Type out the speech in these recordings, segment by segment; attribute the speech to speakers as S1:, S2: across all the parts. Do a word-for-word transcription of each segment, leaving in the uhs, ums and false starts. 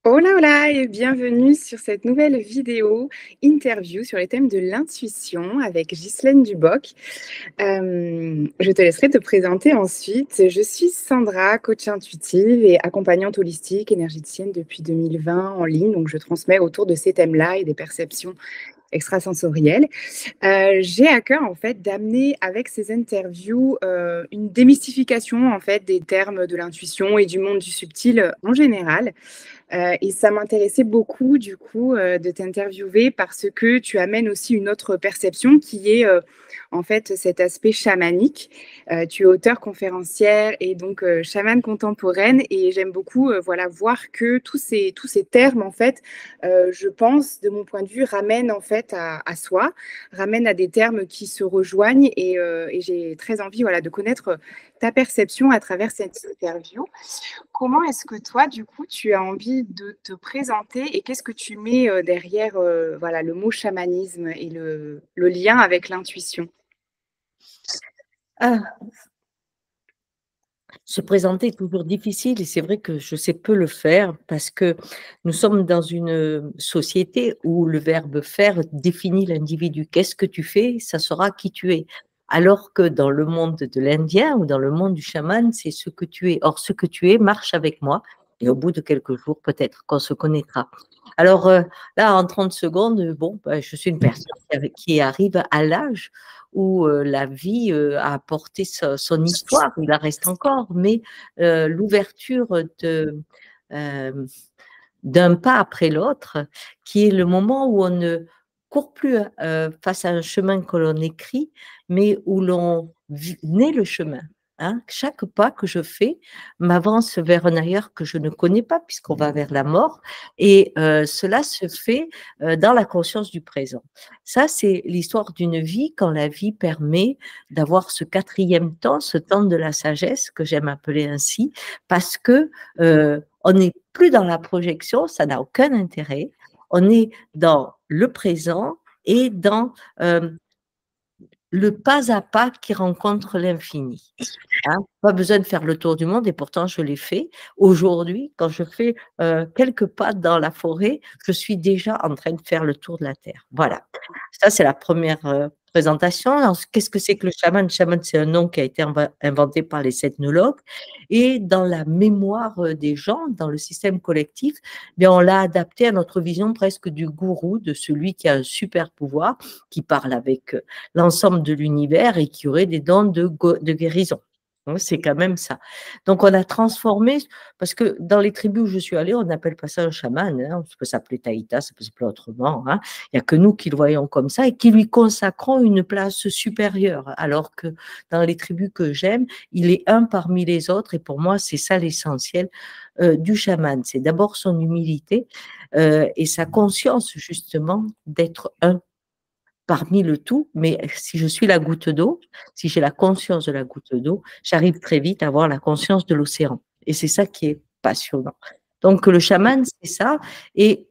S1: Hola, hola et bienvenue sur cette nouvelle vidéo interview sur les thèmes de l'intuition avec Ghislaine Duboc. Euh, je te laisserai te présenter ensuite. Je suis Sandra, coach intuitive et accompagnante holistique énergéticienne depuis deux mille vingt en ligne. Donc, je transmets autour de ces thèmes-là et des perceptions extrasensorielles. Euh, j'ai à cœur en fait d'amener avec ces interviews euh, une démystification en fait des termes de l'intuition et du monde du subtil en général. Euh, et ça m'intéressait beaucoup, du coup, euh, de t'interviewer parce que tu amènes aussi une autre perception qui est, euh, en fait, cet aspect chamanique. Euh, tu es auteure conférencière et donc euh, chamane contemporaine et j'aime beaucoup, euh, voilà, voir que tous ces, tous ces termes, en fait, euh, je pense, de mon point de vue, ramènent en fait à, à soi, ramènent à des termes qui se rejoignent et, euh, et j'ai très envie, voilà, de connaître ta perception à travers cette interview. Comment est-ce que toi, du coup, tu as envie de te présenter et qu'est-ce que tu mets euh, derrière euh, voilà, le mot chamanisme et le, le lien avec l'intuition?
S2: Ah, se présenter est toujours difficile et c'est vrai que je sais peu le faire parce que nous sommes dans une société où le verbe faire définit l'individu. Qu'est-ce que tu fais? Ça sera qui tu es. Alors que dans le monde de l'Indien ou dans le monde du chaman, c'est ce que tu es. Or, ce que tu es marche avec moi et au bout de quelques jours, peut-être qu'on se connaîtra. Alors euh, là, en trente secondes, bon, ben, je suis une personne qui arri- qui arrive à l'âge où euh, la vie euh, a apporté so- son histoire, il en reste encore, mais euh, l'ouverture de, euh, d'un pas après l'autre, qui est le moment où on ne court plus euh, face à un chemin que l'on écrit, mais où l'on vit- naît le chemin. Hein. Chaque pas que je fais m'avance vers un ailleurs que je ne connais pas, puisqu'on va vers la mort, et euh, cela se fait euh, dans la conscience du présent. Ça, c'est l'histoire d'une vie quand la vie permet d'avoir ce quatrième temps, ce temps de la sagesse, que j'aime appeler ainsi, parce que euh, on n'est plus dans la projection, ça n'a aucun intérêt. On est dans le présent et dans euh, le pas à pas qui rencontre l'infini. Hein, pas besoin de faire le tour du monde et pourtant je l'ai fait. Aujourd'hui, quand je fais euh, quelques pas dans la forêt, je suis déjà en train de faire le tour de la Terre. Voilà. Ça, c'est la première euh, présentation. Alors, qu'est-ce que c'est que le chaman? Le chaman, c'est un nom qui a été inv- inventé par les ethnologues. Et dans la mémoire euh, des gens, dans le système collectif, eh bien, on l'a adapté à notre vision presque du gourou, de celui qui a un super pouvoir, qui parle avec euh, l'ensemble de l'univers et qui aurait des dons de, de guérison. C'est quand même ça. Donc, on a transformé, parce que dans les tribus où je suis allée, on n'appelle pas ça un chaman. Hein, ça peut s'appeler Taïta, ça peut s'appeler autrement. Hein. Il n'y a que nous qui le voyons comme ça et qui lui consacrons une place supérieure. Alors que dans les tribus que j'aime, il est un parmi les autres. Et pour moi, c'est ça l'essentiel euh, du chaman. C'est d'abord son humilité euh, et sa conscience, justement, d'être un parmi le tout, mais si je suis la goutte d'eau, si j'ai la conscience de la goutte d'eau, j'arrive très vite à avoir la conscience de l'océan. Et c'est ça qui est passionnant. Donc le chaman, c'est ça. Et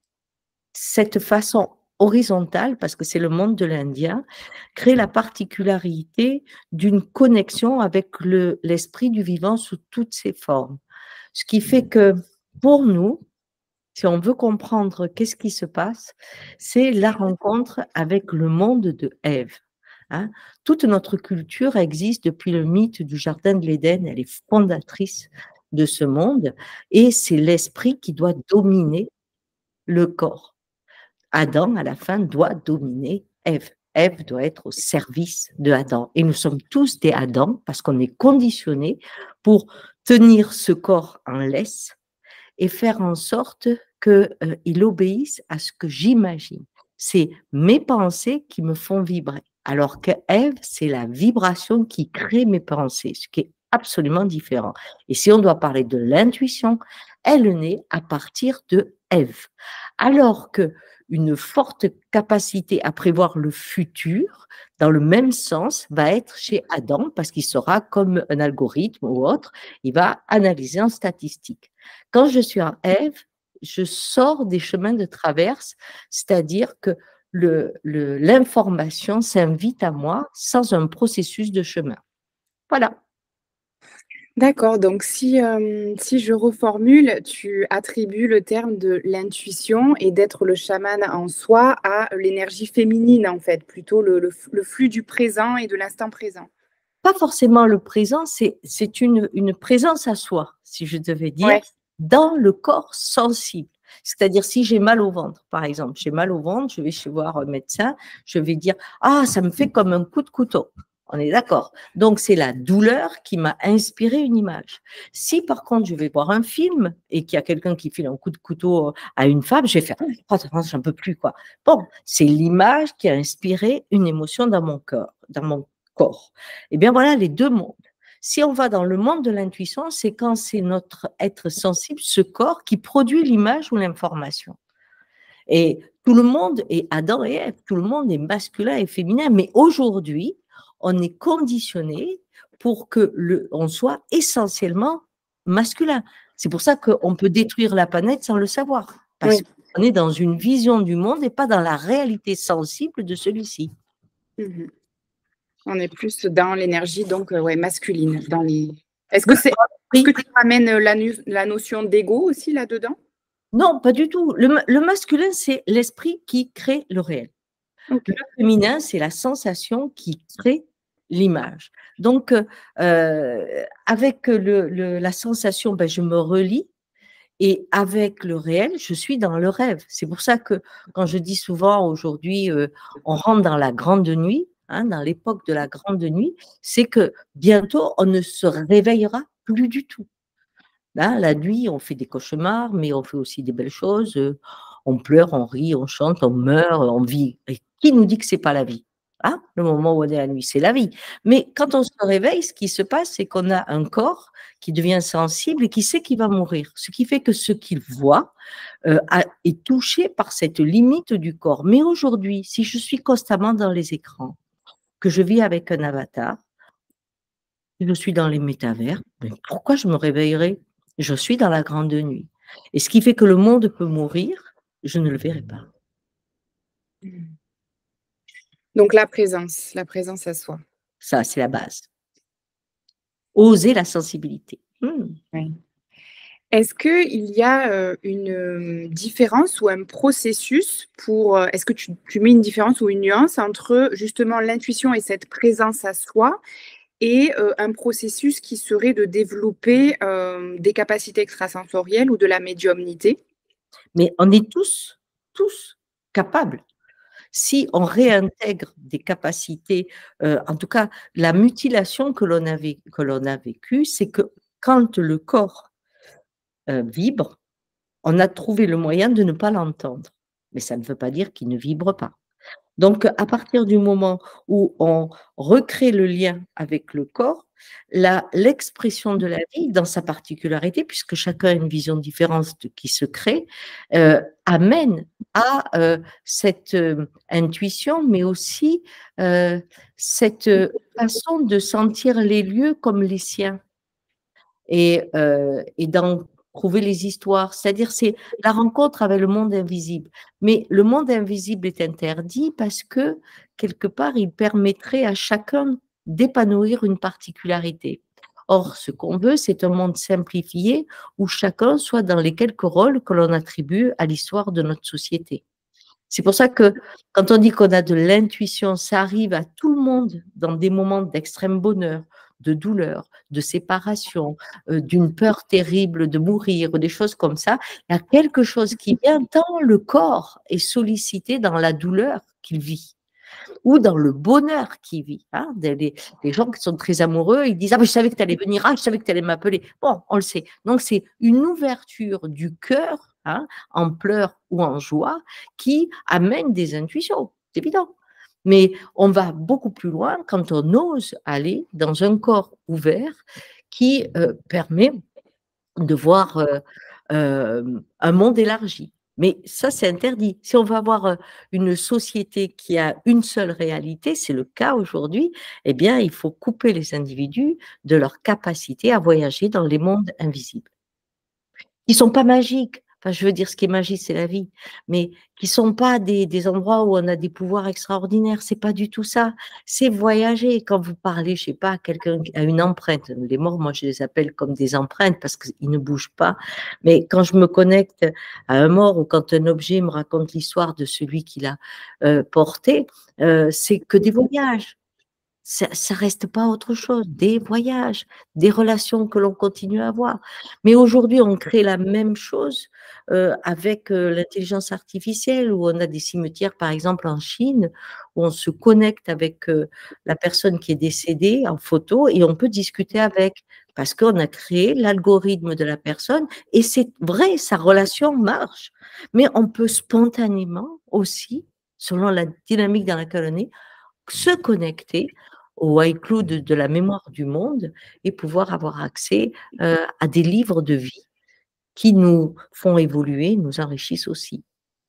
S2: cette façon horizontale, parce que c'est le monde de l'Indien, crée la particularité d'une connexion avec le, l'esprit du vivant sous toutes ses formes. Ce qui fait que pour nous, si on veut comprendre qu'est-ce qui se passe, c'est la rencontre avec le monde de Ève. Hein. Toute notre culture existe depuis le mythe du Jardin de l'Éden, elle est fondatrice de ce monde et c'est l'esprit qui doit dominer le corps. Adam, à la fin, doit dominer Ève. Ève doit être au service de Adam. Et nous sommes tous des Adam parce qu'on est conditionnés pour tenir ce corps en laisse et faire en sorte qu'il euh, obéisse à ce que j'imagine. C'est mes pensées qui me font vibrer. Alors que Ève, c'est la vibration qui crée mes pensées, ce qui est absolument différent. Et si on doit parler de l'intuition, elle naît à partir de Ève. Alors que une forte capacité à prévoir le futur, dans le même sens, va être chez Adam, parce qu'il sera comme un algorithme ou autre, il va analyser en statistique. Quand je suis en Ève, je sors des chemins de traverse, c'est-à-dire que le, le, l'information s'invite à moi sans un processus de chemin. Voilà.
S1: D'accord, donc si, hem, si je reformule, tu attribues le terme de l'intuition et d'être le chaman en soi à l'énergie féminine, en fait, plutôt le le f le flux du présent et de l'instant présent?
S2: Pas forcément le présent, c'est c'est une une présence à soi, si je devais dire,
S1: Ouais.
S2: dans le corps sensible. C'est-à-dire si j'ai mal au ventre, par exemple, j'ai mal au ventre, je vais chez voir un médecin, je vais dire: «Ah, ça me fait comme un coup de couteau». On est d'accord? Donc c'est la douleur qui m'a inspiré une image. Si par contre je vais voir un film et qu'il y a quelqu'un qui file un coup de couteau à une femme, je vais faire: «Oh, j'en peux plus, quoi». Bon, c'est l'image qui a inspiré une émotion dans mon cœur, dans mon corps. Eh bien voilà les deux mondes. Si on va dans le monde de l'intuition, c'est quand c'est notre être sensible, ce corps, qui produit l'image ou l'information. Et tout le monde est Adam et Ève, tout le monde est masculin et féminin, mais aujourd'hui, on est conditionné pour que le on soit essentiellement masculin. C'est pour ça qu'on peut détruire la planète sans le savoir, parce
S1: Oui.
S2: qu'on est dans une vision du monde et pas dans la réalité sensible de celui-ci.
S1: Mmh. On est plus dans l'énergie donc heu, ouais, masculine, dans les est-ce que c'est est-ce que
S2: Oui.
S1: tu ramènes, heu, la nu la notion d'ego aussi là-dedans?
S2: Non, pas du tout. Le ma le masculin, c'est l'esprit qui crée le réel. Le
S1: OK.
S2: féminin, c'est la sensation qui crée l'image. Donc, heu heu, avec le le la sensation, ben, je me relie et avec le réel, je suis dans le rêve. C'est pour ça que quand je dis souvent aujourd'hui, heu, on rentre dans la grande nuit, hein, dans l'époque de la grande nuit, c'est que bientôt on ne se réveillera plus du tout. Là, la nuit, on fait des cauchemars, mais on fait aussi des belles choses, heu, on pleure, on rit, on chante, on meurt, on vit. Et qui nous dit que c'est pas la vie? Hein? Le moment où on est la nuit, c'est la vie. Mais quand on se réveille, ce qui se passe, c'est qu'on a un corps qui devient sensible et qui sait qu'il va mourir. Ce qui fait que ce qu'il voit, heu, a est touché par cette limite du corps. Mais aujourd'hui, si je suis constamment dans les écrans, que je vis avec un avatar, je suis dans les métavers, mais pourquoi je me réveillerais? Je suis dans la grande nuit. Et ce qui fait que le monde peut mourir, je ne le verrai pas.
S1: Mmh. Donc la présence, la présence à soi.
S2: Ça, c'est la base. Oser la sensibilité. Mmh.
S1: Oui. Est-ce qu'il y a, heu, une, hem, différence ou un processus pour, heu est-ce que tu tu mets une différence ou une nuance entre justement l'intuition et cette présence à soi et heu, un processus qui serait de développer, hem, des capacités extrasensorielles ou de la médiumnité?
S2: Mais on est tous, tous capables. Si on réintègre des capacités, heu, en tout cas, la mutilation que l'on a vé que l'on a vécue, c'est que quand le corps, heu, vibre, on a trouvé le moyen de ne pas l'entendre. Mais ça ne veut pas dire qu'il ne vibre pas. Donc, à partir du moment où on recrée le lien avec le corps, la l'expression de la vie dans sa particularité, puisque chacun a une vision différente de qui se crée, heu, amène à, heu, cette, heu, intuition, mais aussi, heu, cette, heu, façon de sentir les lieux comme les siens et heu et d'en trouver les histoires. C'est-à-dire, c'est la rencontre avec le monde invisible. Mais le monde invisible est interdit parce que, quelque part, il permettrait à chacun d'épanouir une particularité. Or, ce qu'on veut, c'est un monde simplifié où chacun soit dans les quelques rôles que l'on attribue à l'histoire de notre société. C'est pour ça que quand on dit qu'on a de l'intuition, ça arrive à tout le monde dans des moments d'extrême bonheur, de douleur, de séparation, heu, d'une peur terrible de mourir ou des choses comme ça. Il y a quelque chose qui vient tant le corps est sollicité dans la douleur qu'il vit ou dans le bonheur qu'il vit, hein. Des les les gens qui sont très amoureux, ils disent: «Ah, mais je savais que tu allais venir, ah, je savais que tu allais m'appeler». Bon, on le sait. Donc c'est une ouverture du cœur, hein, en pleurs ou en joie, qui amène des intuitions, c'est évident. Mais on va beaucoup plus loin quand on ose aller dans un corps ouvert qui, heu, permet de voir, heu, hem, un monde élargi. Mais ça, c'est interdit. Si on veut avoir, heu, une société qui a une seule réalité, c'est le cas aujourd'hui, eh bien, il faut couper les individus de leur capacité à voyager dans les mondes invisibles. Ils sont pas magiques. Enfin, je veux dire, ce qui est magique, c'est la vie, mais qui ne sont pas des, des endroits où on a des pouvoirs extraordinaires. C'est pas du tout ça. C'est voyager. Quand vous parlez, je sais pas, à quelqu'un qui a une empreinte, les morts, moi, je les appelle comme des empreintes parce qu'ils ne bougent pas. Mais quand je me connecte à un mort ou quand un objet me raconte l'histoire de celui qui l'a euh, porté, euh, c'est que des voyages. Ça, ça reste pas autre chose, des voyages, des relations que l'on continue à avoir. Mais aujourd'hui, on crée la même chose euh, avec euh, l'intelligence artificielle, où on a des cimetières, par exemple en Chine, où on se connecte avec euh, la personne qui est décédée en photo et on peut discuter avec, parce qu'on a créé l'algorithme de la personne et c'est vrai, sa relation marche. Mais on peut spontanément aussi, selon la dynamique dans laquelle on est, se connecter au iCloud de, de la mémoire du monde et pouvoir avoir accès euh, à des livres de vie qui nous font évoluer, nous enrichissent aussi.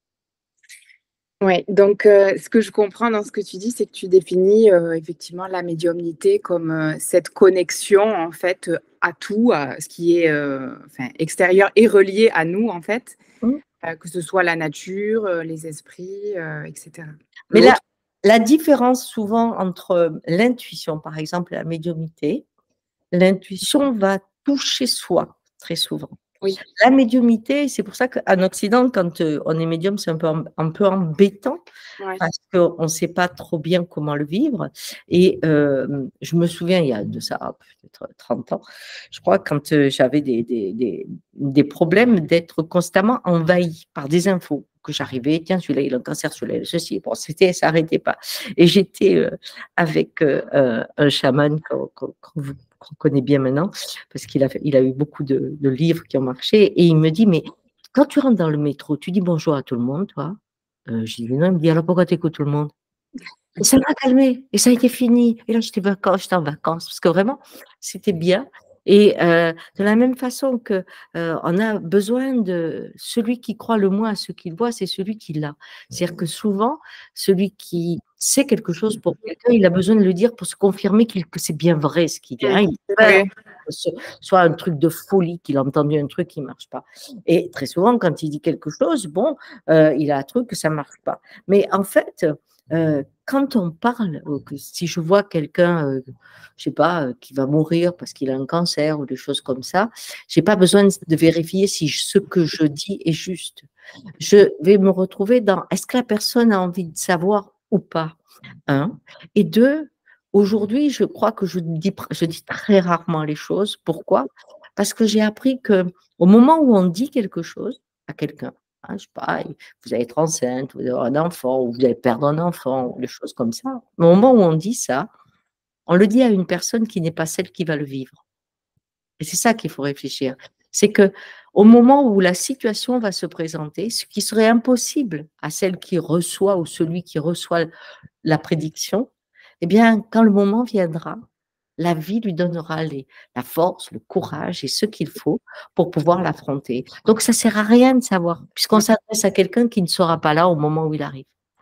S1: Ouais, donc heu, ce que je comprends dans ce que tu dis, c'est que tu définis, heu, effectivement la médiumnité comme, heu, cette connexion en fait, heu, à tout, à ce qui est, heu, enfin extérieur et relié à nous en fait,
S2: Mm.
S1: heu, que ce soit la nature, heu, les esprits, heu, et cetera.
S2: Mais la,
S1: L'autre
S2: la différence souvent entre l'intuition, par exemple, et la médiumnité, l'intuition va toucher soi très souvent.
S1: oui,
S2: La médiumnité, c'est pour ça qu'en Occident, quand euh, on est médium, c'est un peu, un peu embêtant
S1: ouais.
S2: parce qu'on ne sait pas trop bien comment le vivre. Et euh, je me souviens, il y a de ça peut-être trente ans, je crois, quand euh, j'avais des, des, des, des problèmes d'être constamment envahi par des infos que j'arrivais, tiens, celui-là, il a un cancer, celui-là, il a ceci. Bon, c'était, ça n'arrêtait pas. Et j'étais euh, avec euh, un chaman qu'on qu'on, qu'on connaît bien maintenant, parce qu'il a, il a eu beaucoup de, de livres qui ont marché. Et il me dit, mais quand tu rentres dans le métro, tu dis bonjour à tout le monde, toi. Euh, je dis, non, il me dit, alors pourquoi tu écoutes tout le monde? Et ça m'a calmé, et ça a été fini. Et là, j'étais vacances, j'étais en vacances, parce que vraiment, c'était bien. Et euh, de la même façon que euh, on a besoin de celui qui croit le moins à ce qu'il voit, c'est celui qui l'a. C'est-à-dire que souvent, celui qui sait quelque chose pour quelqu'un, il a besoin de le dire pour se confirmer qu'il, que c'est bien vrai ce qu'il dit.
S1: Mmh,
S2: Hein. Il
S1: c'est
S2: a peur
S1: vrai.
S2: que ce soit un truc de folie, qu'il a entendu un truc qui marche pas. Et très souvent, quand il dit quelque chose, bon, euh, il a un truc que ça marche pas. Mais en fait, euh, quand on parle, euh, que si je vois quelqu'un, euh, je sais pas, euh, qui va mourir parce qu'il a un cancer ou des choses comme ça, j'ai pas besoin de vérifier si je- ce que je dis est juste. Je vais me retrouver dans est-ce que la personne a envie de savoir ou pas, un. Et deux, aujourd'hui, je crois que je dis, pr- je dis très rarement les choses. Pourquoi? Parce que j'ai appris que au moment où on dit quelque chose à quelqu'un, hein, je sais pas, vous allez être enceinte, vous allez avoir un enfant, ou vous allez perdre un enfant, ou des choses comme ça. Mais au moment où on dit ça, on le dit à une personne qui n'est pas celle qui va le vivre. Et c'est ça qu'il faut réfléchir. C'est que au moment où la situation va se présenter, ce qui serait impossible à celle qui reçoit ou celui qui reçoit la prédiction, eh bien, quand le moment viendra, la vie lui donnera les, la force, le courage et ce qu'il faut pour pouvoir l'affronter. Donc, ça ne sert à rien de savoir, puisqu'on s'adresse à quelqu'un qui ne sera pas là au moment où il arrive.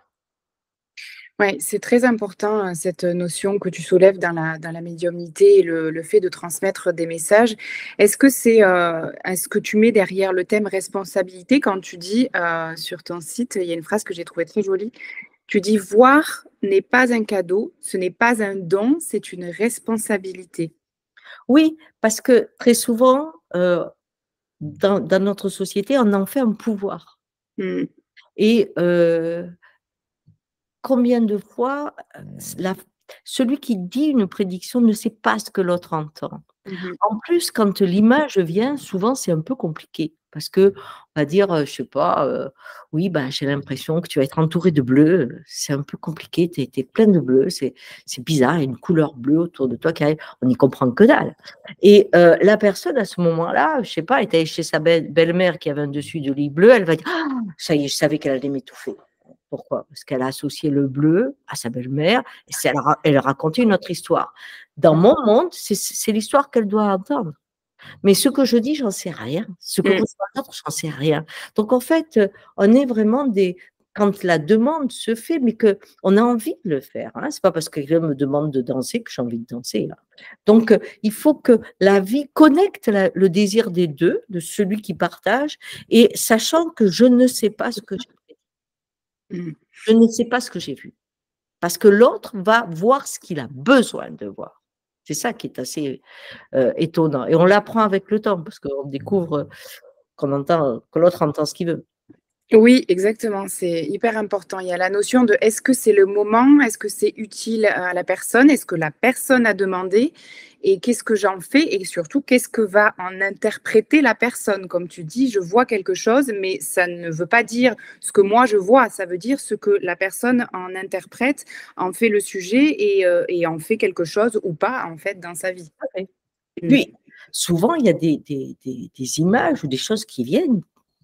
S1: Ouais, c'est très important, heu, cette notion que tu soulèves dans la dans la médiumnité et le le fait de transmettre des messages. Est-ce que c'est, heu, est-ce que tu mets derrière le thème responsabilité quand tu dis, heu, sur ton site, il y a une phrase que j'ai trouvée très jolie. Tu dis: «Voir n'est pas un cadeau, ce n'est pas un don, c'est une responsabilité».
S2: Oui, parce que très souvent, euh, dans, dans notre société, on en fait un pouvoir.
S1: Mmh.
S2: Et euh, combien de fois euh, la- celui qui dit une prédiction ne sait pas ce que l'autre entend.
S1: Mmh mh.
S2: En plus, quand l'image vient, souvent c'est un peu compliqué parce que on va dire, euh, je sais pas, euh, oui, ben, j'ai l'impression que tu vas être entouré de bleu. C'est un peu compliqué, tu es, plein de bleu, c'est c'est bizarre, il y a une couleur bleue autour de toi qui arrive, on n'y comprend que dalle. Et euh, la personne à ce moment-là, je sais pas, elle est allée chez sa belle- belle-mère qui avait un dessus de lit bleu, elle va dire, ah, ça y est, je savais qu'elle allait m'étouffer. Pourquoi? Parce qu'elle a associé le bleu à sa belle-mère et c'est- elle, ra- elle racontait une autre histoire. Dans
S1: Mmh.
S2: mon monde, c'est c'est l'histoire qu'elle doit entendre. Mais ce que je dis, j'en sais rien. Ce que
S1: Mmh.
S2: reçoit l'autre, j'en sais rien. Donc en fait, euh, on est vraiment des. quand la demande se fait, mais qu'on a envie de le faire. Hein. Ce n'est pas parce que quelqu'un me demande de danser que j'ai envie de danser. Là. Donc, euh, il faut que la vie connecte la, le désir des deux, de celui qui partage, et sachant que je ne sais pas ce que j'ai fait. Mmh. Je ne sais pas ce que j'ai vu. Parce que l'autre va voir ce qu'il a besoin de voir. C'est ça qui est assez euh, étonnant. Et on l'apprend avec le temps, parce qu'on découvre qu'on entend, que l'autre entend ce qu'il veut.
S1: Oui, exactement, c'est hyper important. Il y a la notion de est-ce que c'est le moment, est-ce que c'est utile à la personne, est-ce que la personne a demandé et qu'est-ce que j'en fais et surtout qu'est-ce que va en interpréter la personne. Comme tu dis, je vois quelque chose, mais ça ne veut pas dire ce que moi je vois, ça veut dire ce que la personne en interprète, en fait le sujet et, euh, et en fait quelque chose ou pas en fait dans sa vie.
S2: Okay. Puis, souvent, il y a des, des, des, des images ou des choses qui viennent.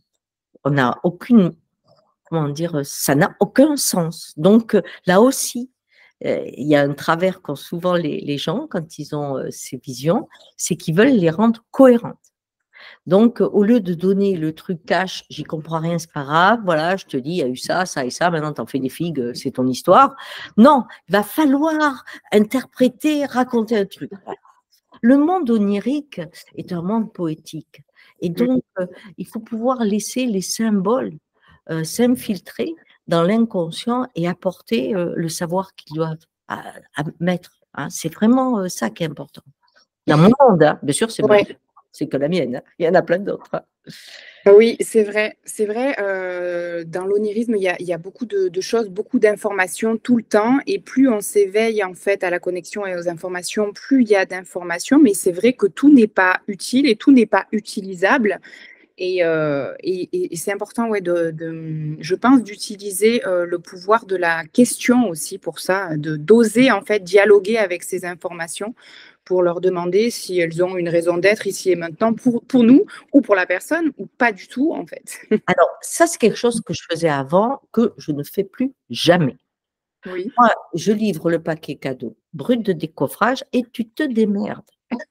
S2: On n'a aucune, comment dire, ça n'a aucun sens. Donc, là aussi, euh, il y a un travers qu'ont souvent les, les gens quand ils ont euh, ces visions, c'est qu'ils veulent les rendre cohérentes. Donc, au lieu de donner le truc cash, j'y comprends rien, c'est pas grave, voilà, je te dis, il y a eu ça, ça et ça, maintenant t'en fais des figues, c'est ton histoire. Non, il va falloir interpréter, raconter un truc. Le monde onirique est un monde poétique. Et donc, euh, il faut pouvoir laisser les symboles euh, s'infiltrer dans l'inconscient et apporter euh, le savoir qu'ils doivent à, à mettre. Hein. C'est vraiment euh, ça qui est important. Dans mon monde, hein, bien sûr, c'est ouais. c'est que la mienne. Hein. Il y en a plein d'autres. Hein.
S1: Oui, c'est vrai. C'est vrai. Euh, dans l'onirisme, il y a, il y a beaucoup de, de choses, beaucoup d'informations tout le temps. Et plus on s'éveille en fait à la connexion et aux informations, plus il y a d'informations. Mais c'est vrai que tout n'est pas utile et tout n'est pas utilisable. Et, euh, et, et c'est important, ouais, de, de, je pense, d'utiliser euh, le pouvoir de la question aussi pour ça, de d'oser en fait dialoguer avec ces informations pour leur demander si elles ont une raison d'être ici et maintenant pour, pour nous ou pour la personne ou pas du tout en fait.
S2: Alors ça c'est quelque chose que je faisais avant que je ne fais plus jamais.
S1: Oui.
S2: Moi, je livre le paquet cadeau brut de décoffrage et tu te démerdes.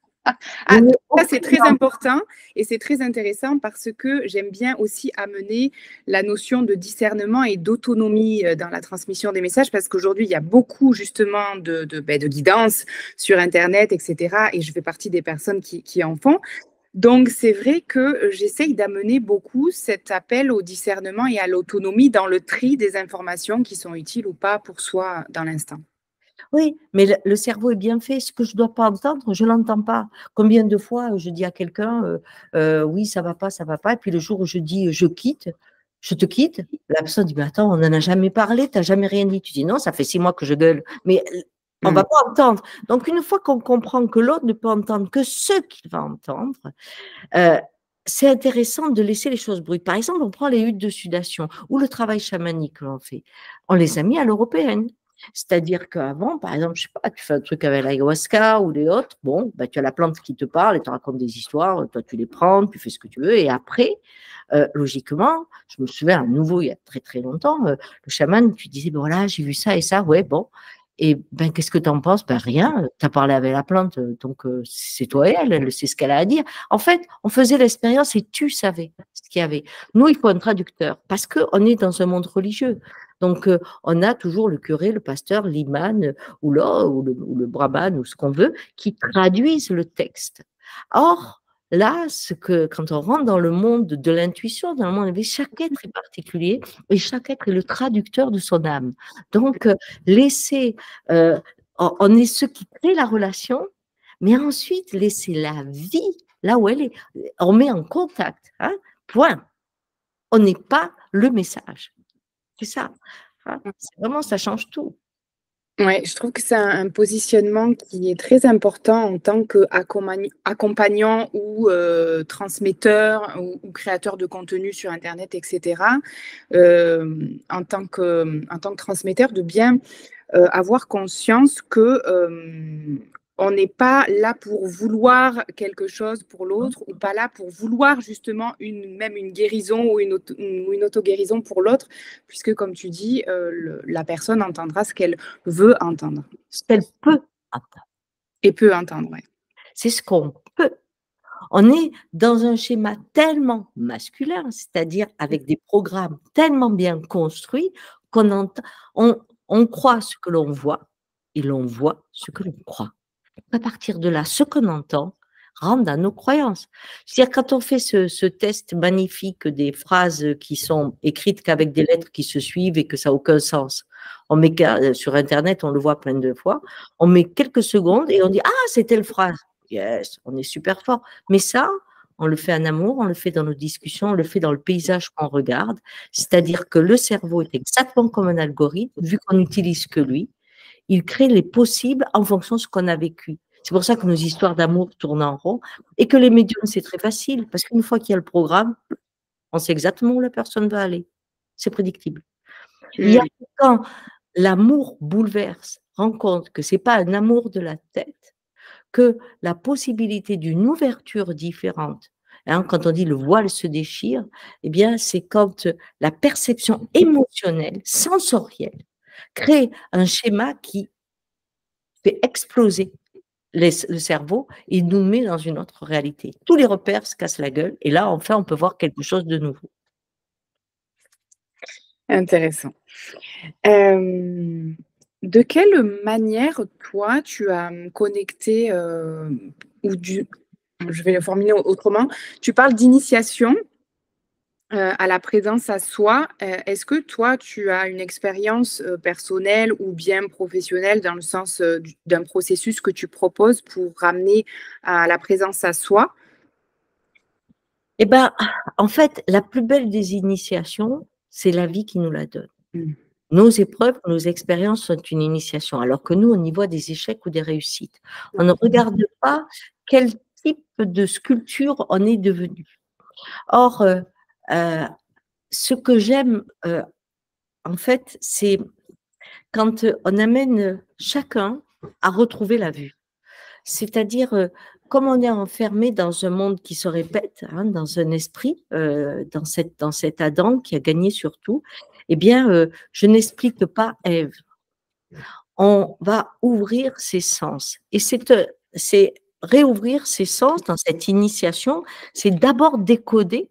S1: Ah, ça, c'est très important et c'est très intéressant parce que j'aime bien aussi amener la notion de discernement et d'autonomie dans la transmission des messages parce qu'aujourd'hui, il y a beaucoup justement de, de, ben, de guidance sur Internet, et cetera. Et je fais partie des personnes qui, qui en font. Donc, c'est vrai que j'essaye d'amener beaucoup cet appel au discernement et à l'autonomie dans le tri des informations qui sont utiles ou pas pour soi dans l'instant.
S2: Oui, mais le, le cerveau est bien fait. Ce que je ne dois pas entendre, je ne l'entends pas. Combien de fois je dis à quelqu'un, euh, euh, oui, ça ne va pas, ça ne va pas. Et puis le jour où je dis, je quitte, je te quitte, la personne dit, mais attends, on n'en a jamais parlé, tu n'as jamais rien dit. Tu dis, non, ça fait six mois que je gueule. Mais on ne va pas entendre. Donc, une fois qu'on comprend que l'autre ne peut entendre que ce qu'il va entendre, euh, c'est intéressant de laisser les choses brutes. Par exemple, on prend les huttes de sudation ou le travail chamanique que l'on fait. On les a mis à l'européenne. C'est-à-dire qu'avant, par exemple, je sais pas, tu fais un truc avec l'ayahuasca ou les autres, bon, bah, tu as la plante qui te parle et te raconte des histoires, toi tu les prends, tu fais ce que tu veux, et après, euh, logiquement, je me souviens à nouveau, il y a très très longtemps, euh, le chaman, tu disais, ben voilà, j'ai vu ça et ça, ouais, bon, et ben qu'est-ce que tu en penses? Ben rien, tu as parlé avec la plante, donc euh, c'est toi et elle, elle sait ce qu'elle a à dire. En fait, on faisait l'expérience et tu savais ce qu'il y avait. Nous, il faut un traducteur, parce qu'on est dans un monde religieux. Donc, euh, on a toujours le curé, le pasteur, l'imam ou, ou, le, ou le brahman ou ce qu'on veut qui traduisent le texte. Or, là, ce que, quand on rentre dans le monde de l'intuition, dans le monde, chaque être est particulier et chaque être est le traducteur de son âme. Donc, euh, laisser, euh, on est ceux qui créent la relation, mais ensuite laisser la vie là où elle est. On met en contact, hein, point. On n'est pas le message. C'est ça. Hein, c'est vraiment, ça change tout.
S1: Oui, je trouve que c'est un, un positionnement qui est très important en tant qu'accompagnant ou euh, transmetteur ou, ou créateur de contenu sur Internet, et cetera. Euh, en, tant que, en tant que transmetteur, de bien euh, avoir conscience que euh, on n'est pas là pour vouloir quelque chose pour l'autre ou pas là pour vouloir justement une, même une guérison ou une, auto, ou une auto-guérison pour l'autre, puisque comme tu dis, euh, le, la personne entendra ce qu'elle veut entendre.
S2: Ce qu'elle peut entendre.
S1: Et peut entendre, oui.
S2: C'est ce qu'on peut. On est dans un schéma tellement masculin, c'est-à-dire avec des programmes tellement bien construits qu'on entend, on, on croit ce que l'on voit et l'on voit ce que l'on croit. À partir de là, ce qu'on entend rentre dans nos croyances. C'est-à-dire quand on fait ce, ce test magnifique des phrases qui sont écrites qu'avec des lettres qui se suivent et que ça n'a aucun sens, on met sur Internet, on le voit plein de fois, on met quelques secondes et on dit « Ah, c'est telle phrase ». Yes, on est super fort. Mais ça, on le fait en amour, on le fait dans nos discussions, on le fait dans le paysage qu'on regarde. C'est-à-dire que le cerveau est exactement comme un algorithme, vu qu'on n'utilise que lui. Il crée les possibles en fonction de ce qu'on a vécu. C'est pour ça que nos histoires d'amour tournent en rond et que les médiums, c'est très facile parce qu'une fois qu'il y a le programme, on sait exactement où la personne va aller. C'est prédictible. Il y a quand l'amour bouleverse, rend compte que ce n'est pas un amour de la tête, que la possibilité d'une ouverture différente, hein, quand on dit le voile se déchire, eh bien, c'est quand la perception émotionnelle, sensorielle, crée un schéma qui fait exploser les, le cerveau et nous met dans une autre réalité. Tous les repères se cassent la gueule et là, enfin, on peut voir quelque chose de nouveau.
S1: Intéressant. Euh, de quelle manière, toi, tu as connecté, euh, ou du, je vais le formuler autrement, tu parles d'initiation euh, à la présence à soi. Euh, est-ce que toi, tu as une expérience euh, personnelle ou bien professionnelle dans le sens euh, d'un processus que tu proposes pour ramener à la présence à soi?
S2: Eh bien, en fait, la plus belle des initiations, c'est la vie qui nous la donne. Mmh. Nos épreuves, nos expériences sont une initiation, alors que nous, on y voit des échecs ou des réussites. On ne regarde pas quel type de sculpture on est devenu. Or, euh, euh, ce que j'aime, euh, en fait, c'est quand on amène chacun à retrouver la vue. C'est-à-dire, euh, comme on est enfermé dans un monde qui se répète, hein, dans un esprit, euh, dans, cette, dans cet Adam qui a gagné sur tout, eh bien, euh, je n'explique pas Ève. On va ouvrir ses sens. Et c'est, euh, c'est réouvrir ses sens dans cette initiation, c'est d'abord décoder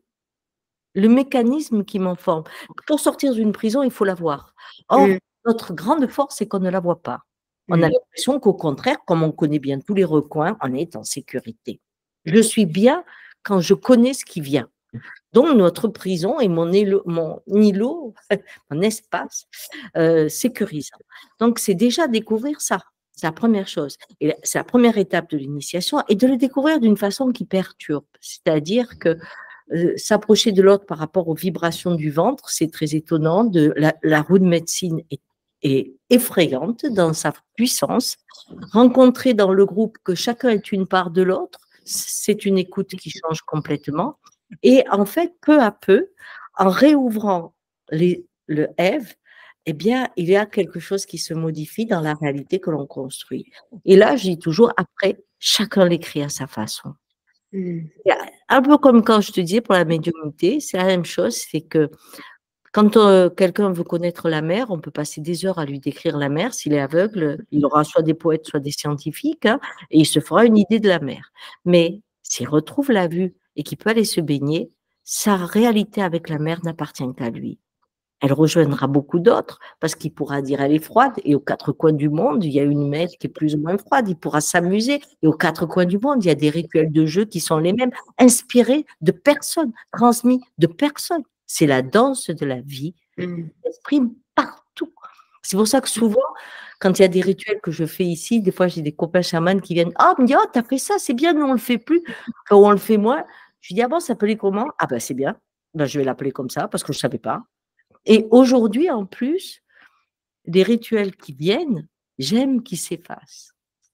S2: le mécanisme qui m'enforme. Pour sortir d'une prison, il faut la voir. Or, mmh. notre grande force, c'est qu'on ne la voit pas. On a l'impression qu'au contraire, comme on connaît bien tous les recoins, on est en sécurité. Je suis bien quand je connais ce qui vient. Donc, notre prison est mon îlot, mon, îlot, mon espace euh, sécurisant. Donc, c'est déjà découvrir ça. C'est la première chose. Et c'est la première étape de l'initiation et de le découvrir d'une façon qui perturbe. C'est-à-dire que euh, s'approcher de l'autre par rapport aux vibrations du ventre, c'est très étonnant. De, la, la roue de médecine est est effrayante dans sa puissance. Rencontrer dans le groupe que chacun est une part de l'autre, c'est une écoute qui change complètement. Et en fait, peu à peu, en réouvrant les, le Ève, eh bien, il y a quelque chose qui se modifie dans la réalité que l'on construit. Et là, je dis toujours, après, chacun l'écrit à sa façon. Mmh. Un peu comme quand je te disais pour la médiumnité, c'est la même chose, c'est que quand euh, quelqu'un veut connaître la mer, on peut passer des heures à lui décrire la mer. S'il est aveugle, il aura soit des poètes, soit des scientifiques, hein, et il se fera une idée de la mer. Mais s'il retrouve la vue et qu'il peut aller se baigner, sa réalité avec la mer n'appartient qu'à lui. Elle rejoindra beaucoup d'autres parce qu'il pourra dire elle est froide et aux quatre coins du monde, il y a une mer qui est plus ou moins froide. Il pourra s'amuser et aux quatre coins du monde, il y a des rituels de jeu qui sont les mêmes, inspirés de personnes, transmis de personnes. C'est la danse de la vie qui s'exprime partout. C'est pour ça que souvent, quand il y a des rituels que je fais ici, des fois j'ai des copains chamans qui viennent « Ah, oh, me dit, oh, t'as fait ça, c'est bien, nous on le fait plus. » Quand on le fait moins, je dis « Ah bon, ça s'appelait comment ?»« Ah ben c'est bien, ben, je vais l'appeler comme ça parce que je ne savais pas. » Et aujourd'hui, en plus, les rituels qui viennent, j'aime qu'ils s'effacent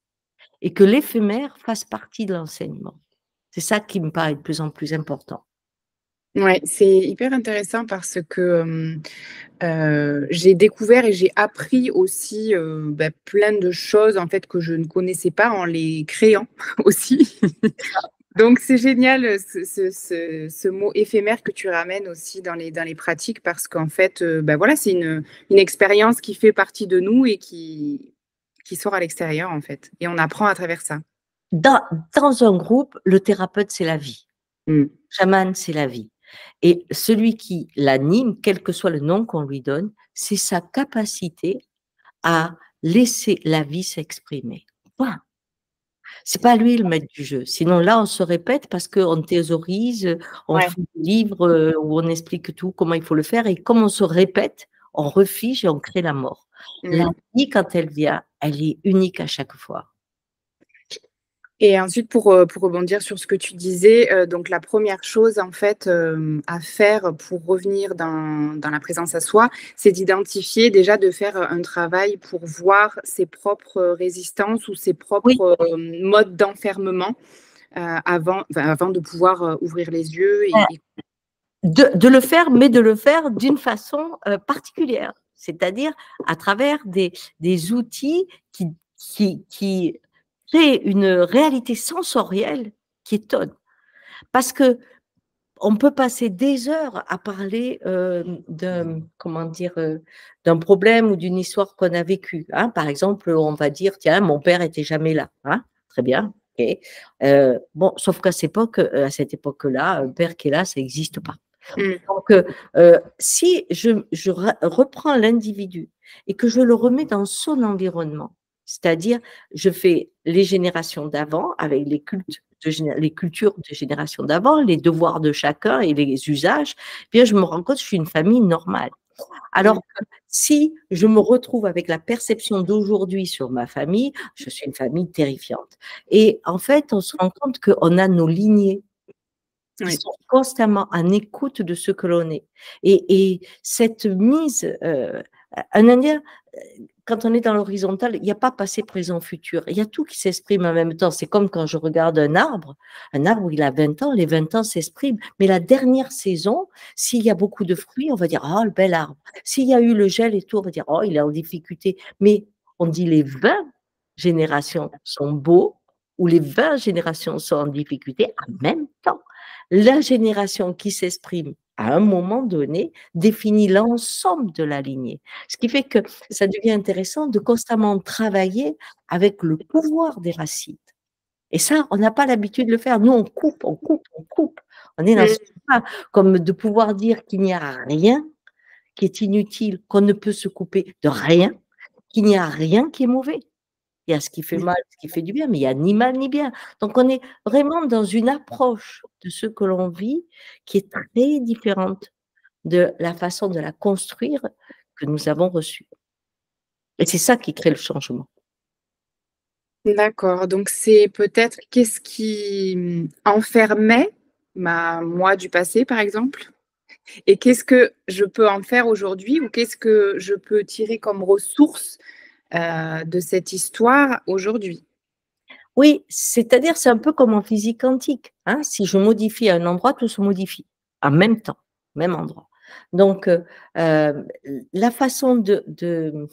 S2: et que l'éphémère fasse partie de l'enseignement. C'est ça qui me paraît de plus en plus important.
S1: Ouais, c'est hyper intéressant parce que euh, j'ai découvert et j'ai appris aussi euh, bah, plein de choses en fait que je ne connaissais pas en les créant aussi. Donc, c'est génial ce, ce, ce, ce mot éphémère que tu ramènes aussi dans les, dans les pratiques parce qu'en fait, euh, bah, voilà, c'est une, une expérience qui fait partie de nous et qui, qui sort à l'extérieur en fait. Et on apprend à travers ça.
S2: dans, dans un groupe, le thérapeute, c'est la vie.
S1: Mmh.
S2: Chaman, c'est la vie. Et celui qui l'anime, quel que soit le nom qu'on lui donne, c'est sa capacité à laisser la vie s'exprimer. Point. C'est pas lui le maître du jeu. Sinon, là, on se répète parce qu'on thésaurise, on
S1: Ouais.
S2: fait des livres euh, où on explique tout, comment il faut le faire. Et comme on se répète, on refige et on crée la mort. La
S1: Mmh.
S2: vie, quand elle vient, elle est unique à chaque fois.
S1: Et ensuite pour, heu, pour rebondir sur ce que tu disais, heu, donc la première chose en fait, hem, à faire pour revenir dans dans la présence à soi, c'est d'identifier déjà de faire, un travail pour voir ses propres, résistances ou ses
S2: Oui,
S1: propres, hem, modes d'enfermement, heu, avant enfin avant de pouvoir, heu, ouvrir les yeux et et
S2: de, de le faire, mais de le faire d'une façon euh, particulière, c'est-à-dire à travers des, des outils qui, qui, qui créent une réalité sensorielle qui étonne. Parce que on peut passer des heures à parler euh, d'un, comment dire, euh, d'un problème ou d'une histoire qu'on a vécue. Hein. Par exemple, on va dire, tiens, mon père était jamais là. Hein. Très bien. Okay. Euh, bon, sauf qu'à cette époque, à cette époque-là, un père qui est là, ça n'existe pas.
S1: mmh,
S2: Donc, euh, euh, si je, je reprends l'individu et que je le remets dans son environnement, c'est-à-dire je fais les générations d'avant avec les cultes, de, les cultures de générations d'avant, les devoirs de chacun et les usages, eh bien je me rends compte que je suis une famille normale. Alors
S1: mmh,
S2: que si je me retrouve avec la perception d'aujourd'hui sur ma famille, je suis une famille terrifiante. Et en fait, on se rend compte qu'on a nos lignées qui
S1: oui.
S2: sont constamment en écoute de ce que l'on est. Et, et cette mise, euh, un Indien, quand on est dans l'horizontal, il n'y a pas passé, présent, futur. Il y a tout qui s'exprime en même temps. C'est comme quand je regarde un arbre. Un arbre, il a vingt ans, les vingt ans s'expriment. Mais la dernière saison, s'il y a beaucoup de fruits, on va dire, oh, le bel arbre. S'il y a eu le gel et tout, on va dire, oh, il est en difficulté. Mais on dit les vingt générations sont beaux ou les vingt générations sont en difficulté en même temps. La génération qui s'exprime à un moment donné définit l'ensemble de la lignée. Ce qui fait que ça devient intéressant de constamment travailler avec le pouvoir des racines. Et ça, on n'a pas l'habitude de le faire. Nous, on coupe, on coupe, on coupe. On est dans ce
S1: Mmh.
S2: pas comme de pouvoir dire qu'il n'y a rien qui est inutile, qu'on ne peut se couper de rien, qu'il n'y a rien qui est mauvais. Il y a ce qui fait mal, ce qui fait du bien, mais il y a ni mal ni bien. Donc, on est vraiment dans une approche de ce que l'on vit qui est très différente de la façon de la construire que nous avons reçue. Et c'est ça qui crée le changement.
S1: D'accord, donc c'est peut-être qu'est-ce qui, mmh, enfermait ma moi du passé, par exemple? Et qu'est-ce que je peux en faire aujourd'hui ou qu'est-ce que je peux tirer comme ressource, heu, de cette histoire aujourd'hui?
S2: Oui, c'est-à-dire, c'est un peu comme en physique quantique. Hein. Si je modifie un endroit, tout se modifie en même temps, même endroit. Donc, euh, euh, la façon de, de,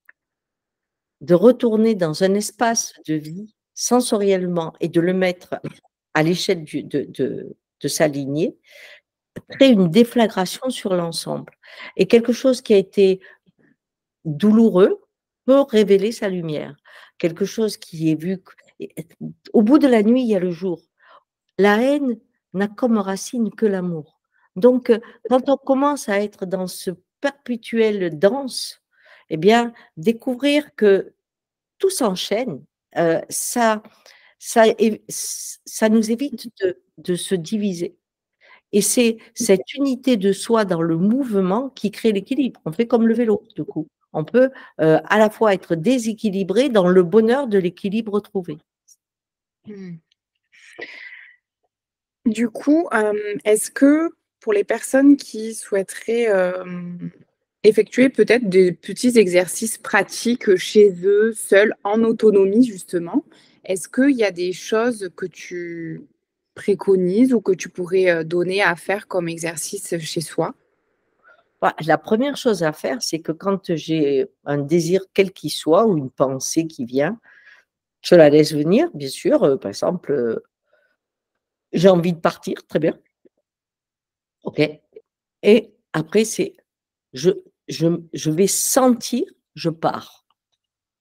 S2: de retourner dans un espace de vie sensoriellement et de le mettre à l'échelle du- de, de, de sa lignée, crée une déflagration sur l'ensemble. Et quelque chose qui a été douloureux peut révéler sa lumière. Quelque chose qui est vu. Au bout de la nuit, il y a le jour. La haine n'a comme racine que l'amour. Donc, euh, quand on commence à être dans ce perpétuel danse, eh bien, découvrir que tout s'enchaîne, euh, ça, ça, ça nous évite de, de se diviser. Et c'est cette unité de soi dans le mouvement qui crée l'équilibre. On fait comme le vélo, du coup. On peut euh, à la fois être déséquilibré dans le bonheur de l'équilibre trouvé.
S1: Mmh. Du coup, hem, est-ce que pour les personnes qui souhaiteraient, hem, effectuer peut-être des petits exercices pratiques, chez eux, seuls, en autonomie justement, est-ce qu'il y a des choses que tu préconises ou que tu pourrais, heu, donner à faire comme exercice chez soi?
S2: Bah, la première chose à faire, c'est que quand j'ai un désir quel qu'il soit ou une pensée qui vient, je la laisse venir, bien sûr. Euh, par exemple, euh, j'ai envie de partir, très bien, ok. Et après, c'est je, je, je vais sentir, je pars.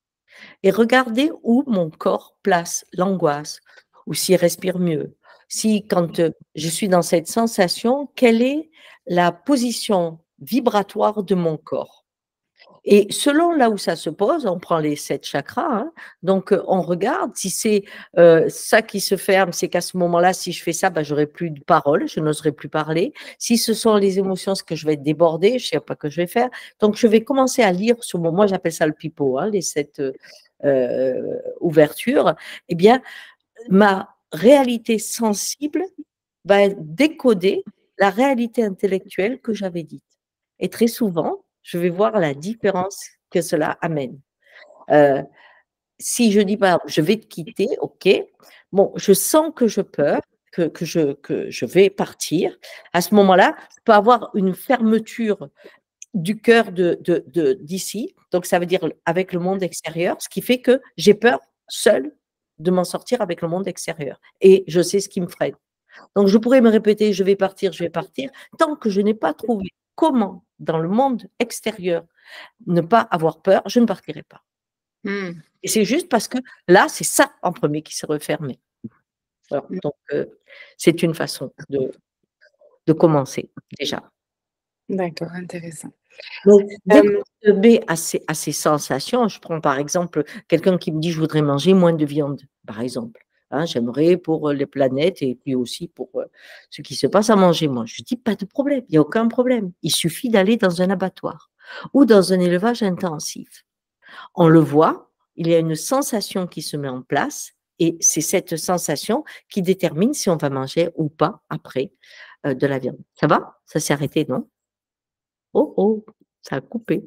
S2: et regarder où mon corps place l'angoisse, ou s'il respire mieux. Si quand euh, je suis dans cette sensation, quelle est la position vibratoire de mon corps? Et selon là où ça se pose, on prend les sept chakras, hein, donc euh, on regarde si c'est euh, ça qui se ferme, c'est qu'à ce moment-là, si je fais ça, ben, j'aurai plus de parole, je n'oserai plus parler. Si ce sont les émotions, c'est que je vais être débordée, je ne sais pas que je vais faire. Donc je vais commencer à lire sur mon, moi j'appelle ça le pipeau, hein, les sept euh, euh, ouvertures. Eh bien, ma réalité sensible va décoder la réalité intellectuelle que j'avais dite. Et très souvent, je vais voir la différence que cela amène. Euh, si je dis, par exemple, je vais te quitter, ok, bon, je sens que je peur, que, que, je, que je vais partir. À ce moment-là, je peux avoir une fermeture du cœur de, de, de, d'ici, donc ça veut dire avec le monde extérieur, ce qui fait que j'ai peur seule de m'en sortir avec le monde extérieur. Et je sais ce qui me freine. Donc, je pourrais me répéter, je vais partir, je vais partir, tant que je n'ai pas trouvé comment, dans le monde extérieur, ne pas avoir peur, je ne partirai pas.
S1: Mmh.
S2: Et c'est juste parce que là, c'est ça en premier qui s'est refermé. Alors,
S1: Mmh.
S2: donc, euh, c'est une façon de, de commencer déjà.
S1: D'accord, intéressant.
S2: Donc, dès
S1: Hem,
S2: qu'on se met à ces, à ces sensations, je prends par exemple quelqu'un qui me dit je voudrais manger moins de viande, par exemple. Hein, j'aimerais pour les planètes et puis aussi pour euh, ce qui se passe à manger moins. Je dis pas de problème, il n'y a aucun problème. Il suffit d'aller dans un abattoir ou dans un élevage intensif. On le voit, il y a une sensation qui se met en place et c'est cette sensation qui détermine si on va manger ou pas après euh, de la viande. Ça va? Ça s'est arrêté, non? Oh oh, ça a coupé.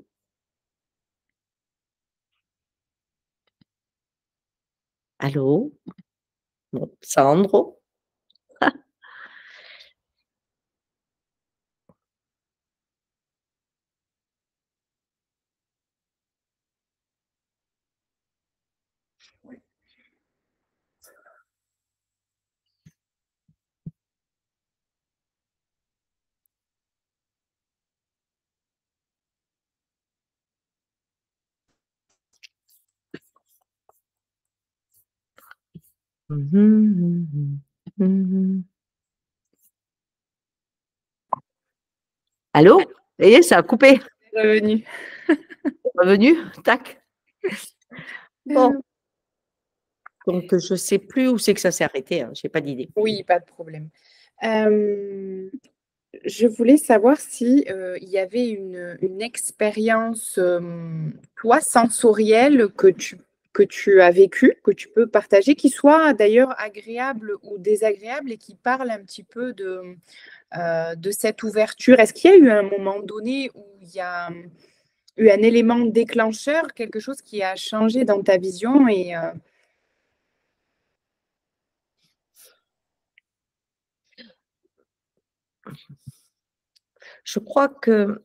S2: Allô? Bon, Sandro? Mhm, mhm. Allô? Ça y est, ça a coupé.
S1: revenu.
S2: Revenu? Tac. Bon,
S1: Heu,
S2: donc je ne sais plus où c'est que ça s'est arrêté, hein, je n'ai pas d'idée.
S1: oui, pas de problème. Hem, je voulais savoir si, heu, il y avait une, une expérience, hem, toi, sensorielle que tu que tu as vécue, que tu peux partager, qui soit d'ailleurs agréable ou désagréable et qui parle un petit peu de, heu, de cette ouverture. Est-ce qu'il y a eu un moment donné où il y a, mmh, eu un élément déclencheur, quelque chose qui a changé dans ta vision et heu
S2: Je crois que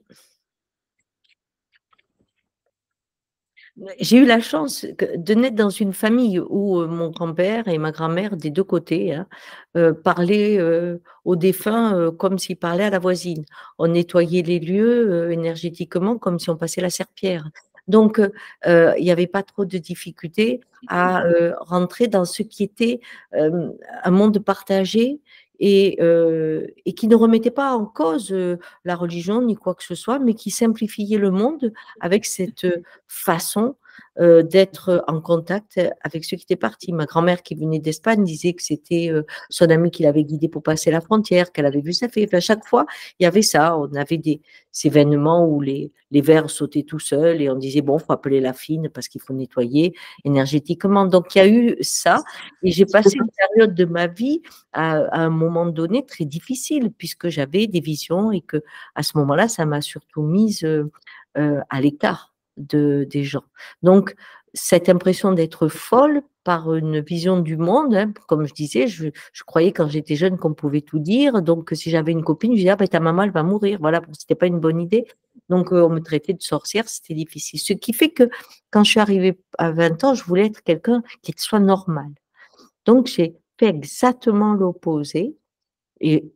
S2: j'ai eu la chance que de naître dans une famille où, heu, mon grand-père et ma grand-mère des deux côtés, hein, heu, parlaient, heu, aux défunts, heu, comme s'ils parlaient à la voisine. On nettoyait les lieux, heu, énergétiquement comme si on passait la serpillière. Donc, heu heu, il y avait pas trop de difficultés à, heu, rentrer dans ce qui était, hem, un monde partagé et heu et qui ne remettait pas en cause, heu, la religion ni quoi que ce soit, mais qui simplifiait le monde avec cette, façon euh, d'être en contact avec ceux qui étaient partis. Ma grand-mère qui venait d'Espagne disait que c'était euh, son ami qui l'avait guidée pour passer la frontière, qu'elle avait vu sa fille. Enfin, à chaque fois, il y avait ça. On avait des ces événements où les, les verres sautaient tout seuls et on disait, bon, il faut appeler la fine parce qu'il faut nettoyer énergétiquement. Donc, il y a eu ça. Et j'ai passé une période de ma vie à, à un moment donné très difficile puisque j'avais des visions et que à ce moment-là, ça m'a surtout mise euh, euh, à l'écart de, des gens. Donc, cette impression d'être folle par une vision du monde, hein, comme je disais, je, je croyais quand j'étais jeune qu'on pouvait tout dire. Donc, si j'avais une copine, je disais, ah ben, ta maman, elle va mourir. Voilà, c'était pas une bonne idée. Donc, euh, on me traitait de sorcière, c'était difficile. Ce qui fait que quand je suis arrivée à vingt ans, je voulais être quelqu'un qui soit normal. Donc, j'ai fait exactement l'opposé. Et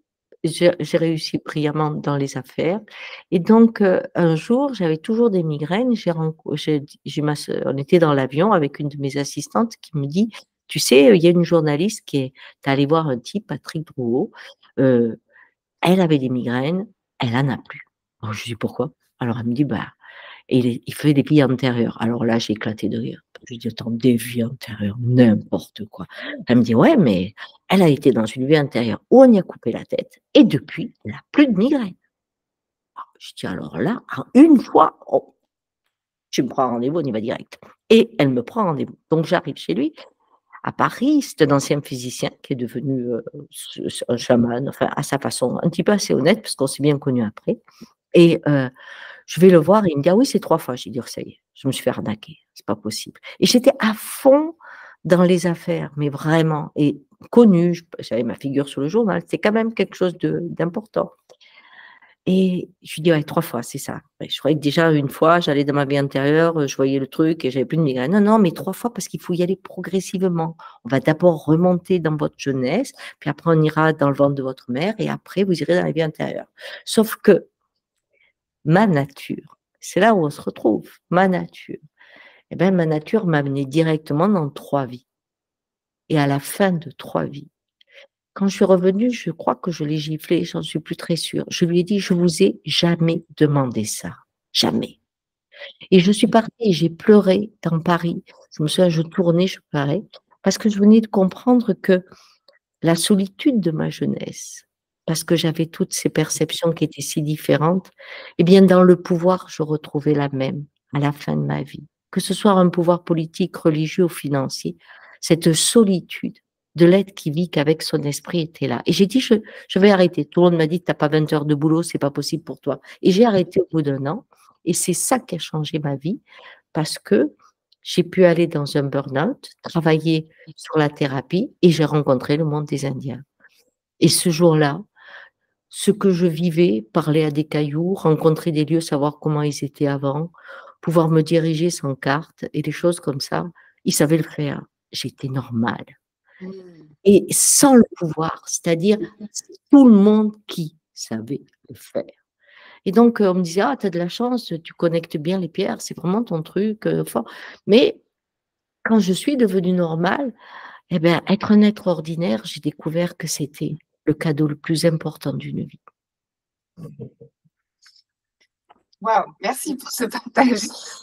S2: j'ai j'ai réussi brillamment dans les affaires et donc heu, un jour, j'avais toujours des migraines, j'ai renco j'ai dit j'ai ma sœur on était dans l'avion avec une de mes assistantes qui me dit: «Tu sais, heu, il y a une journaliste qui est allée voir un type, Patrick Drouot, heu, elle avait des migraines, elle en a plus». Alors je lui dis: «Pourquoi?» alors elle me dit: «Bah, il est il fait des vies antérieures». Alors là, j'ai éclaté de rire. Je lui dis: «Attends, des vies antérieures, n'importe quoi». Elle me dit: «Ouais, mais elle a été dans une vie antérieure où on y a coupé la tête et depuis, elle a plus de migraine». Ah, je dis: «Alors là, en une fois, oh, tu me prends rendez-vous, on y va direct» et elle me prend rendez-vous. Donc j'arrive chez lui à Paris, c'est un ancien physicien qui est devenu, heu, s s un chaman, enfin à sa façon, un petit peu assez honnête parce qu'on s'est bien connus après et heu, je vais le voir et il me dit: «Ah oui, c'est trois fois». J'ai dit: «Oh ça y est, je me suis fait arnaquer, c'est pas possible» et j'étais à fond dans les affaires, mais vraiment et connue, j j'avais ma figure sur le journal, c'était quand même quelque chose de d'important et je lui dis: «Ouais, trois fois, c'est ça». Ouais, je croyais que déjà une fois, j'allais dans ma vie antérieure, heu, je voyais le truc et j'avais plus de migraine. «Non, non, mais trois fois parce qu'il faut y aller progressivement. On va d'abord remonter dans votre jeunesse, puis après on ira dans le ventre de votre mère et après vous irez dans la vie antérieure». Sauf que ma nature, c'est là où on se retrouve, ma nature. Et ben, ma nature m'a amenée directement dans trois vies et à la fin de trois vies, quand je suis revenue, je crois que je l'ai giflé, j'en suis plus très sûre. Je lui ai dit: «Je vous ai jamais demandé ça, jamais» et je suis partie et j'ai pleuré dans Paris. Je me souviens, je tournais, je pleurais parce que je venais de comprendre que la solitude de ma jeunesse, parce que j'avais toutes ces perceptions qui étaient si différentes, eh bien, dans le pouvoir, je retrouvais la même à la fin de ma vie. Que ce soit un pouvoir politique, religieux ou financier, cette solitude de l'être qui vit qu'avec son esprit était là. Et j'ai dit: «Je je vais arrêter». Tout le monde m'a dit: «Tu as pas vingt heures de boulot, c'est pas possible pour toi» et j'ai arrêté au bout d'un an et c'est ça qui a changé ma vie parce que j'ai pu aller dans un burn-out, travailler sur la thérapie et j'ai rencontré le monde des Indiens. Et ce jour-là, ce que je vivais, parler à des cailloux, rencontrer des lieux, savoir comment ils étaient avant, pouvoir me diriger sans carte et des choses comme ça, ils savaient le faire. J'étais normale
S1: Mmh.
S2: et sans le pouvoir, c'est-à-dire c'est tout le monde qui savait le faire. Et donc, heu, on me disait: «Ah, tu as de la chance, tu connectes bien les pierres, c'est vraiment ton truc, heu, fort». Mais quand je suis devenue normale, et ben, être un être ordinaire, j'ai découvert que c'était le cadeau le plus important d'une vie.
S1: Waouh, merci pour ce partage.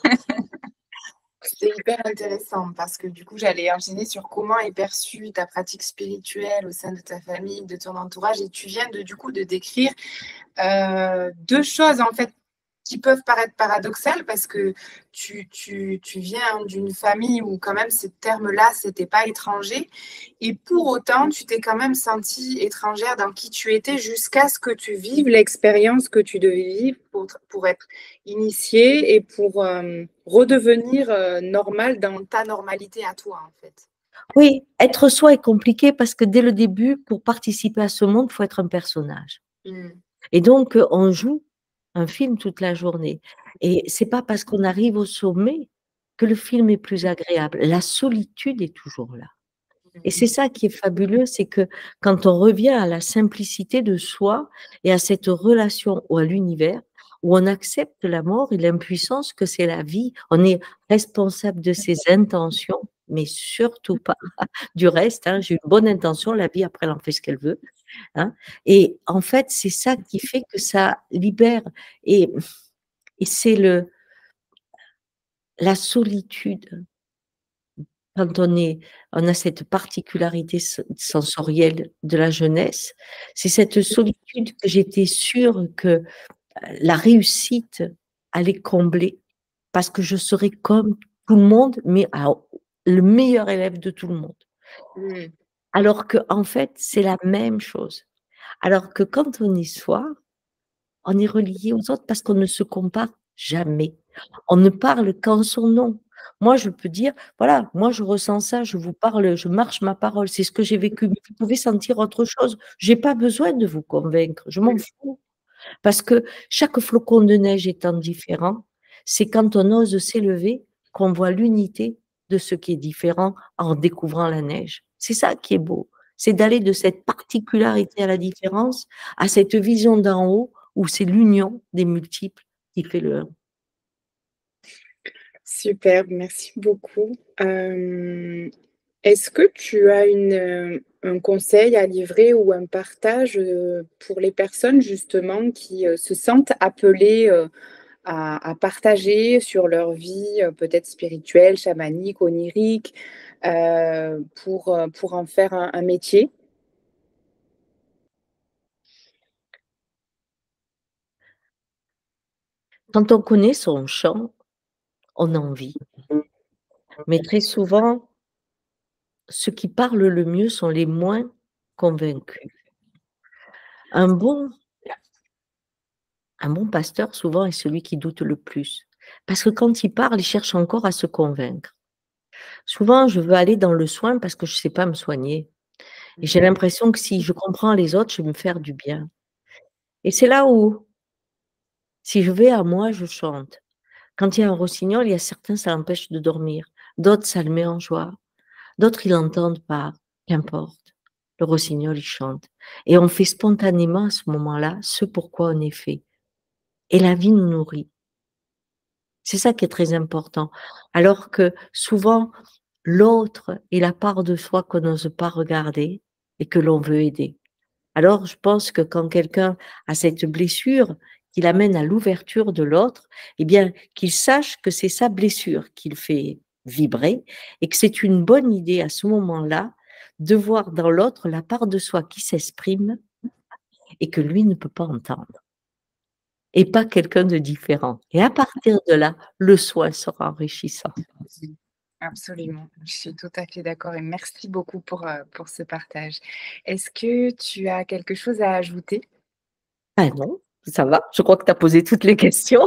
S1: C'est hyper intéressant parce que du coup, j'allais enchaîner sur comment est perçue ta pratique spirituelle au sein de ta famille, de ton entourage et tu viens de du coup de décrire Heu, deux choses en fait qui peuvent paraître paradoxales parce que tu tu tu viens d'une famille où quand même ces termes-là, c'était pas étranger et pour autant, tu t'es quand même sentie étrangère dans qui tu étais jusqu'à ce que tu vives l'expérience que tu devais vivre pour t pour être initiée et pour, hem, redevenir, heu, normale dans ta normalité à toi, en fait.
S2: Oui, être soi est compliqué parce que dès le début, pour participer à ce monde, il faut être un personnage.
S1: Mmh.
S2: Et donc, heu, on joue un film toute la journée et c'est pas parce qu'on arrive au sommet que le film est plus agréable. La solitude est toujours là. Et c'est ça qui est fabuleux, c'est que quand on revient à la simplicité de soi et à cette relation ou à l'univers, où on accepte la mort et l'impuissance que c'est la vie, on est responsable de ses intentions, mais surtout pas du reste, hein. J'ai une bonne intention, la vie après elle en fait ce qu'elle veut, hein. Et en fait, c'est ça qui fait que ça libère et et c'est le la solitude. Quand on est on a cette particularité se sensorielle de la jeunesse, c'est cette solitude que j'étais sûre que, heu, la réussite allait combler parce que je serais comme tout le monde, mais à le meilleur élève de tout le monde.
S1: Mmh.
S2: Alors qu'en fait, c'est la même chose. Alors que quand on est soi, on est relié aux autres parce qu'on ne se compare jamais. On ne parle qu'en son nom. Moi, je peux dire: «Voilà, moi je ressens ça, je vous parle, je marche ma parole, c'est ce que j'ai vécu». Mais vous pouvez sentir autre chose. J'ai pas besoin de vous convaincre, je m'en
S1: Mmh.
S2: fous. Parce que chaque flocon de neige étant différent, c'est quand on ose s'élever qu'on voit l'unité de ce qui est différent en découvrant la neige. C'est ça qui est beau. C'est d'aller de cette particularité à la différence à cette vision d'en haut où c'est l'union des multiples qui fait le un.
S1: Superbe, merci beaucoup. Hem, est-ce que tu as une, heu, un conseil à livrer ou un partage, heu, pour les personnes justement qui, heu, se sentent appelées, heu, à à partager sur leur vie, heu, peut-être spirituelle, chamanique, onirique, heu, pour, heu, pour en faire un un métier?
S2: Quand on connaît son champ, on a envie. Mais très souvent ceux qui parlent le mieux sont les moins convaincus. Un bon un bon pasteur souvent est celui qui doute le plus. Parce que quand il parle, il cherche encore à se convaincre. Souvent, je veux aller dans le soin parce que je sais pas me soigner et j'ai l'impression que si je comprends les autres, je vais me faire du bien et c'est là où si je vais à moi, je chante. Quand il y a un rossignol, il y a certains, ça l'empêche de dormir, d'autres, ça le met en joie, d'autres, ils l'entendent pas, qu'importe. Le rossignol, il chante et on fait spontanément à ce moment-là ce pourquoi on est fait et la vie nous nourrit. C'est ça qui est très important. Alors que souvent, l'autre est la part de soi qu'on n'ose pas regarder et que l'on veut aider. Alors, je pense que quand quelqu'un a cette blessure qui l'amène à l'ouverture de l'autre, eh bien, qu'il sache que c'est sa blessure qui le fait vibrer et que c'est une bonne idée à ce moment-là de voir dans l'autre la part de soi qui s'exprime et que lui ne peut pas entendre et pas quelqu'un de différent et à partir de là, le soin sera enrichissant.
S1: Mmh. Absolument, je suis tout à fait d'accord et merci beaucoup pour, heu, pour ce partage. Est-ce que tu as quelque chose à ajouter?
S2: Ah non, ça va, je crois que tu as posé toutes les questions.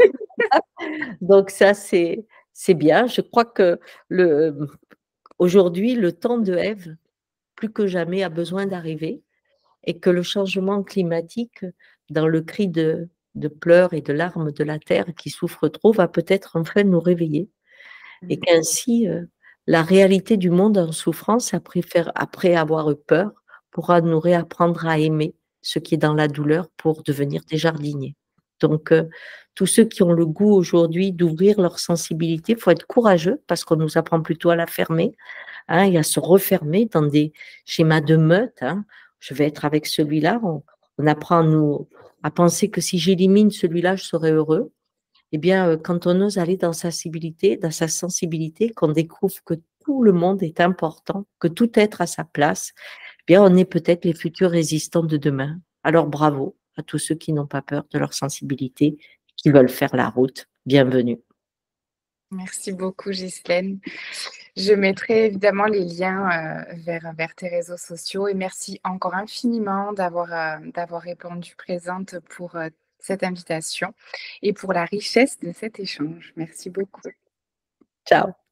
S2: Donc ça, c'est c'est bien. Je crois que le, mmh, aujourd'hui, le temps de Ève, plus que jamais, a besoin d'arriver et que le changement climatique, dans le cri de de pleurs et de larmes de la terre qui souffre trop, va peut-être enfin nous réveiller et
S1: Mmh.
S2: qu'ainsi, heu, la réalité du monde en souffrance après faire après avoir eu peur, pourra nous réapprendre à aimer ce qui est dans la douleur pour devenir des jardiniers. Donc heu, tous ceux qui ont le goût aujourd'hui d'ouvrir leur sensibilité, il faut être courageux parce qu'on nous apprend plutôt à la fermer, hein, et à se refermer dans des schémas de meute, hein. Je vais être avec celui-là, on on apprend à nous à penser que si j'élimine celui-là, je serai heureux. Eh bien, heu, quand on ose aller dans sa cibilité dans sa sensibilité, qu'on découvre que tout le monde est important, que tout être a sa place, eh bien, on est peut-être les futurs résistants de demain. Alors bravo à tous ceux qui n'ont pas peur de leur sensibilité, qui veulent faire la route. Bienvenue.
S1: Merci beaucoup Ghislaine. Je mettrai évidemment les liens, heu, vers vers tes réseaux sociaux et merci encore infiniment d'avoir, heu, d'avoir répondu présente pour, heu, cette invitation et pour la richesse de cet échange. Merci beaucoup.
S2: Ciao.